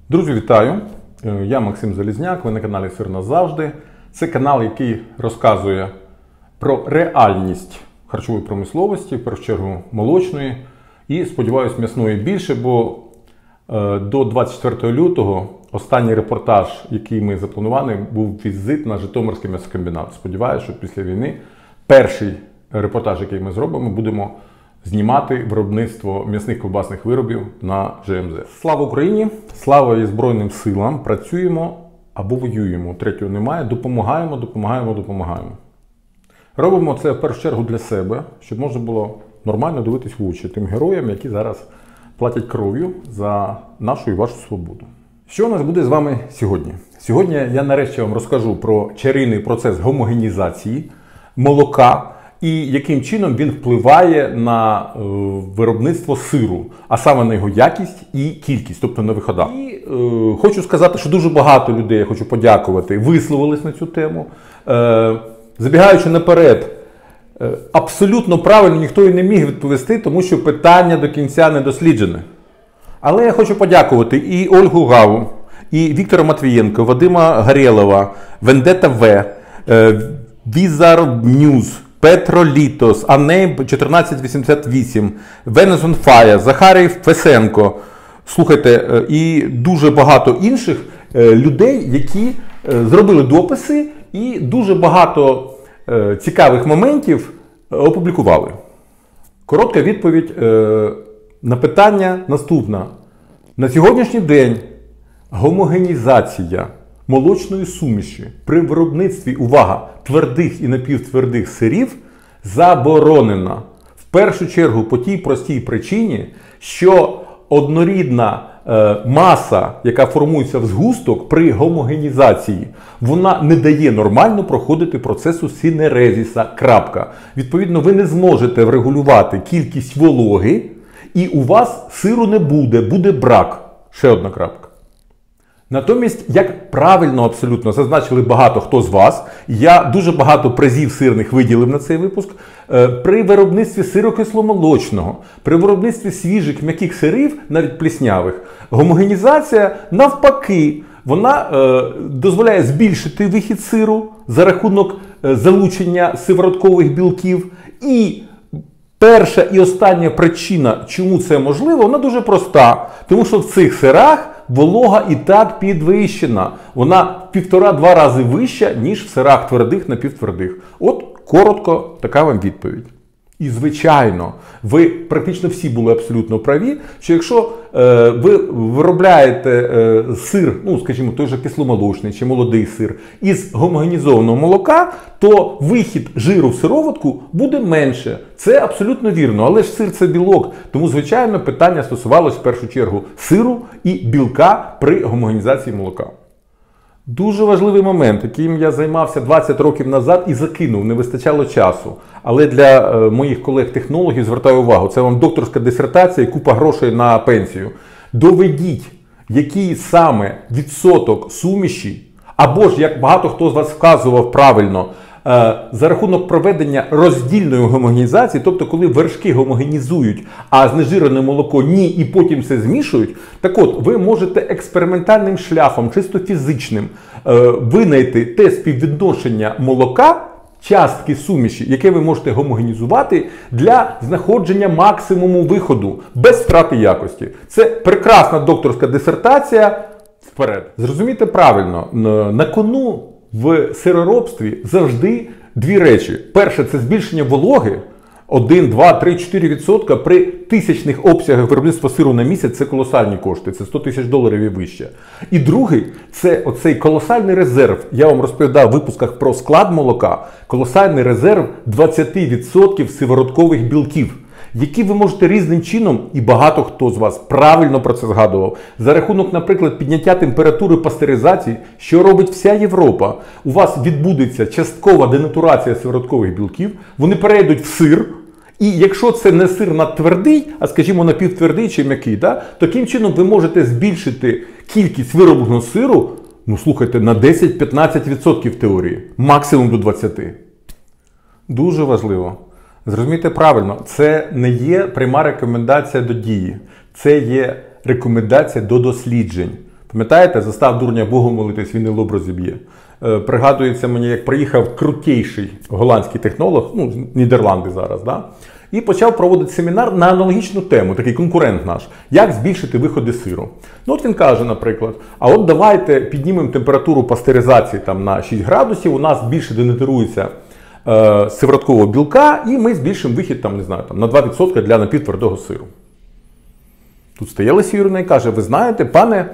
Друзі, вітаю! Я Максим Залізняк, ви на каналі Сир назавжди. Це канал, який розказує про реальність харчової промисловості, в першу чергу молочної і, сподіваюся, м'ясної більше, бо до 24 лютого останній репортаж, який ми запланували, був візит на Житомирський м'ясокомбінат. Сподіваюся, що після війни перший репортаж, який ми зробимо, будемо знімати виробництво м'ясних ковбасних виробів на ЖМЗ. Слава Україні! Слава і Збройним силам! Працюємо або воюємо. Третього немає. Допомагаємо. Робимо це в першу чергу для себе, щоб можна було нормально дивитись в очі тим героям, які зараз платять кров'ю за нашу і вашу свободу. Що у нас буде з вами сьогодні? Сьогодні я нарешті вам розкажу про чарівний процес гомогенізації молока, і яким чином він впливає на виробництво сиру, а саме на його якість і кількість, тобто на виходах. І хочу сказати, що дуже багато людей, я хочу подякувати, висловились на цю тему. Забігаючи наперед, абсолютно правильно ніхто і не міг відповісти, тому що питання до кінця не досліджене. Але я хочу подякувати і Ольгу Гаву, і Віктора Матвієнка, Вадима Горєлова, Вендета В, Візар News, Петро Літос, Анейм 1488, Венезон Фая, Захарій Фесенко, слухайте, і дуже багато інших людей, які зробили дописи і дуже багато цікавих моментів опублікували. Коротка відповідь на питання наступна. На сьогоднішній день гомогенізація молочної суміші при виробництві, увага, твердих і напівтвердих сирів заборонена. В першу чергу по тій простій причині, що однорідна маса, яка формується в згусток при гомогенізації, вона не дає нормально проходити процесу синерезіса. Крапка. Відповідно, ви не зможете врегулювати кількість вологи, і у вас сиру не буде, буде брак. Ще одна крапка. Натомість, як правильно абсолютно зазначили багато хто з вас, я дуже багато призів сирних виділив на цей випуск, при виробництві сиру кисломолочного, при виробництві свіжих м'яких сирів, навіть пліснявих, гомогенізація навпаки, вона дозволяє збільшити вихід сиру за рахунок залучення сивороткових білків. І перша і остання причина, чому це можливо, вона дуже проста. Тому що в цих сирах волога і так підвищена. Вона в 1,5-2 рази вища, ніж в сирах твердих, напівтвердих. От коротко така вам відповідь. І звичайно, ви практично всі були абсолютно праві, що якщо ви виробляєте сир, ну скажімо, той же кисломолочний чи молодий сир, із гомогенізованого молока, то вихід жиру в сироватку буде менше. Це абсолютно вірно, але ж сир – це білок, тому, звичайно, питання стосувалося в першу чергу сиру і білка при гомогенізації молока. Дуже важливий момент, яким я займався 20 років назад і закинув, не вистачало часу. Але для моїх колег-технологів звертаю увагу, це вам докторська дисертація і купа грошей на пенсію. Доведіть, який саме відсоток суміші, або ж, як багато хто з вас вказував правильно, за рахунок проведення роздільної гомогенізації, тобто коли вершки гомогенізують, а знежирене молоко ні, і потім все змішують, так от, ви можете експериментальним шляхом, чисто фізичним, винайти те співвідношення молока, частки суміші, яке ви можете гомогенізувати для знаходження максимуму виходу, без втрати якості. Це прекрасна докторська дисертація. Вперед. Зрозумійте правильно, на кону в сироробстві завжди дві речі. Перше – це збільшення вологи. 1, 2, 3, 4% при тисячних обсягах виробництва сиру на місяць – це колосальні кошти, це $100 000 і вище. І другий – це оцей колосальний резерв. Я вам розповідав в випусках про склад молока. Колосальний резерв 20% сивороткових білків, які ви можете різним чином, і багато хто з вас правильно про це згадував, за рахунок, наприклад, підняття температури пастеризації, що робить вся Європа. У вас відбудеться часткова денатурація сивороткових білків, вони перейдуть в сир, і якщо це не сир надтвердий, а, скажімо, напівтвердий чи м'який, таким чином ви можете збільшити кількість виробленого сиру, ну слухайте, на 10-15% в теорії, максимум до 20%. Дуже важливо. Зрозумійте правильно, це не є пряма рекомендація до дії, це є рекомендація до досліджень. Пам'ятаєте, застав дурня Богу молитись, він і лоб розіб'є. Пригадується мені, як приїхав крутейший голландський технолог, ну, Нідерланди зараз, да? І почав проводити семінар на аналогічну тему, такий конкурент наш, як збільшити виходи сиру. Ну от він каже, наприклад, а от давайте піднімемо температуру пастеризації там, на 6 градусів, у нас більше денатурується сивороткового білка, і ми збільшимо вихід там, не знаю, там, на 2% для напівтвердого сиру. Тут стає Леся Юріївна і каже, ви знаєте, пане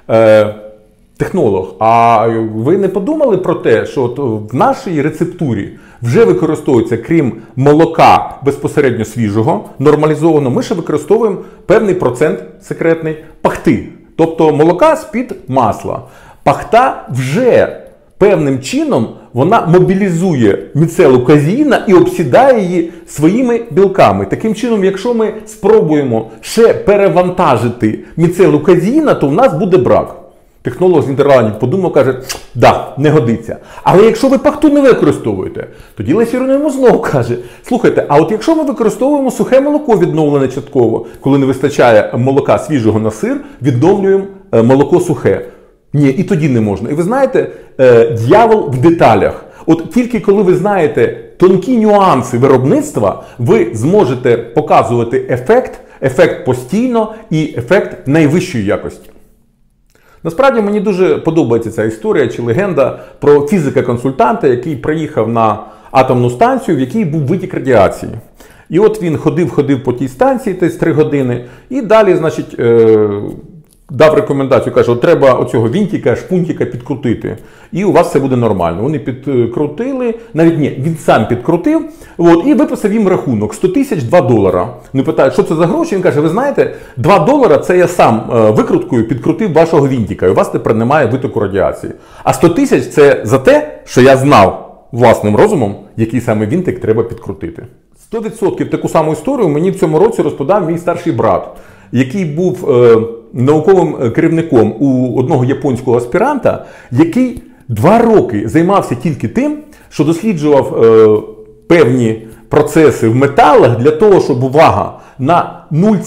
технолог, а ви не подумали про те, що от в нашій рецептурі вже використовується, крім молока безпосередньо свіжого, нормалізованого, ми ще використовуємо певний процент секретний пахти. Тобто молока з-під масла. Пахта вже певним чином вона мобілізує міцелу казеїна і обсідає її своїми білками. Таким чином, якщо ми спробуємо ще перевантажити міцелу казеїна, то в нас буде брак. Технолог з Нідерландів подумав, каже, да, не годиться. Але якщо ви пахту не використовуєте, тоді Леся Юріївна йому знову каже, слухайте, а от якщо ми використовуємо сухе молоко відновлене частково, коли не вистачає молока свіжого на сир, відновлюємо молоко сухе. Ні, і тоді не можна. І ви знаєте, дьявол в деталях. От тільки коли ви знаєте тонкі нюанси виробництва, ви зможете показувати ефект постійно і ефект найвищої якості. Насправді мені дуже подобається ця історія чи легенда про фізика-консультанта, який приїхав на атомну станцію, в якій був витік радіації. І от він ходив по тій станції десь 3 години і далі, значить, дав рекомендацію, каже, от треба оцього вінтика, шпунтика підкрутити, і у вас все буде нормально. Вони підкрутили, навіть ні, він сам підкрутив, от, і виписав їм рахунок, 100 тисяч, $2. Вони питають, що це за гроші? Він каже, ви знаєте, $2 це я сам викруткою підкрутив вашого вінтика, і у вас тепер немає витоку радіації. А 100 тисяч це за те, що я знав власним розумом, який саме вінтик треба підкрутити. 100% таку саму історію мені в цьому році розповідав мій старший брат, який був науковим керівником у одного японського аспіранта, який 2 роки займався тільки тим, що досліджував певні процеси в металах для того, щоб, увага, на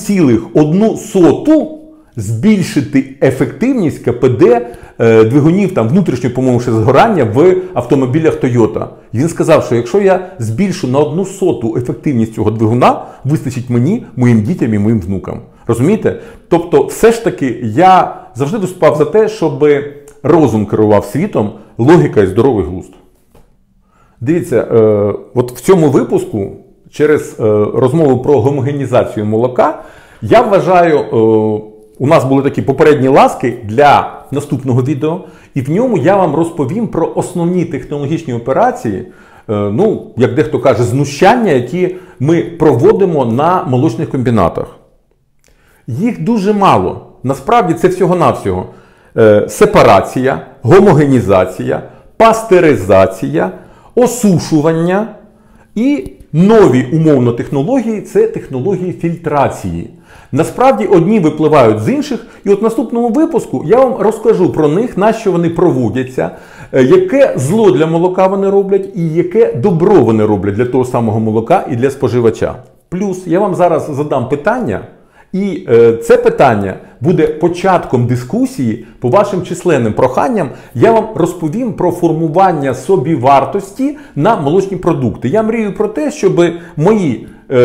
0,1 збільшити ефективність КПД двигунів там, внутрішнього, по-моєму, згорання в автомобілях Toyota. І він сказав, що якщо я збільшу на 1/100 ефективність цього двигуна, вистачить мені, моїм дітям і моїм внукам. Розумієте? Тобто, все ж таки, я завжди виступав за те, щоб розум керував світом, логіка і здоровий глузд. Дивіться, от в цьому випуску, через розмову про гомогенізацію молока, я вважаю, у нас були такі попередні ласки для наступного відео, і в ньому я вам розповім про основні технологічні операції, ну, як дехто каже, знущання, які ми проводимо на молочних комбінатах. Їх дуже мало. Насправді це всього-навсього сепарація, гомогенізація, пастеризація, осушування і нові умовно технології – це технології фільтрації. Насправді одні випливають з інших, і от в наступному випуску я вам розкажу про них, на що вони проводяться, яке зло для молока вони роблять і яке добро вони роблять для того самого молока і для споживача. Плюс я вам зараз задам питання, і це питання буде початком дискусії по вашим численним проханням. Я вам розповім про формування собівартості на молочні продукти. Я мрію про те, щоб мої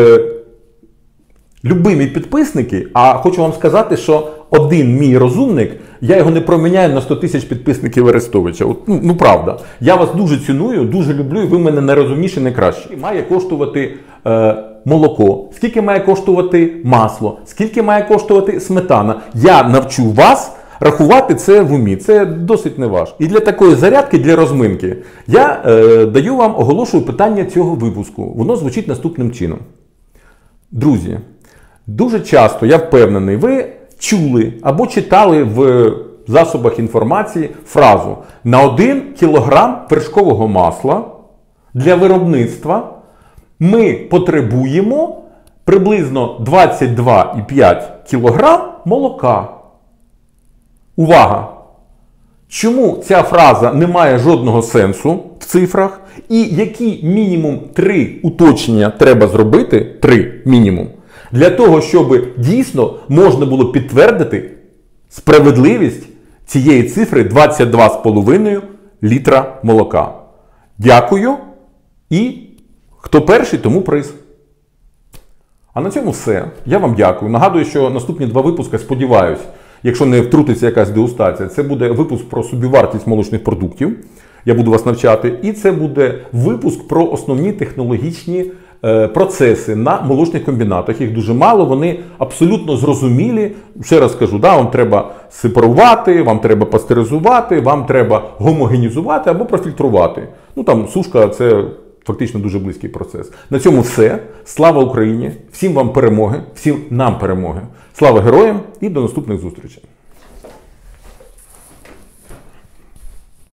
любимі підписники, а хочу вам сказати, що один мій розумник, я його не проміняю на 100 тисяч підписників Арестовича. От, ну правда. Я вас дуже ціную, дуже люблю, і ви мене найрозумніші, найкращі. Має коштувати молоко, скільки має коштувати масло, скільки має коштувати сметана. Я навчу вас рахувати це в умі. Це досить неважко. І для такої зарядки, для розминки, я даю вам, оголошую питання цього випуску. Воно звучить наступним чином. Друзі, дуже часто, я впевнений, ви чули або читали в засобах інформації фразу «На 1 кілограм вершкового масла для виробництва ми потребуємо приблизно 22,5 кг молока». Увага! Чому ця фраза не має жодного сенсу в цифрах? І які мінімум 3 уточнення треба зробити, 3 мінімум, для того, щоб дійсно можна було підтвердити справедливість цієї цифри 22,5 літра молока. Дякую. І хто перший, тому приз. А на цьому все. Я вам дякую. Нагадую, що наступні 2 випуски, сподіваюсь, якщо не втрутиться якась дегустація, це буде випуск про собівартість молочних продуктів. Я буду вас навчати. І це буде випуск про основні технологічні процеси на молочних комбінатах. Їх дуже мало, вони абсолютно зрозумілі. Ще раз кажу, вам треба сепарувати, вам треба пастеризувати, вам треба гомогенізувати або профільтрувати. Там сушка – це фактично дуже близький процес. На цьому все. Слава Україні! Всім вам перемоги, всім нам перемоги. Слава героям і до наступних зустрічей!